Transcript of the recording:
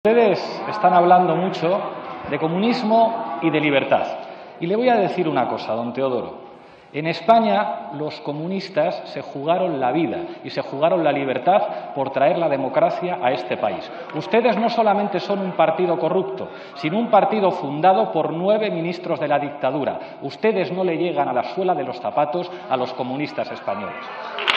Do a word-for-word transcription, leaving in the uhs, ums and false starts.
Ustedes están hablando mucho de comunismo y de libertad. Y le voy a decir una cosa, don Teodoro. En España los comunistas se jugaron la vida y se jugaron la libertad por traer la democracia a este país. Ustedes no solamente son un partido corrupto, sino un partido fundado por nueve ministros de la dictadura. Ustedes no le llegan a la suela de los zapatos a los comunistas españoles.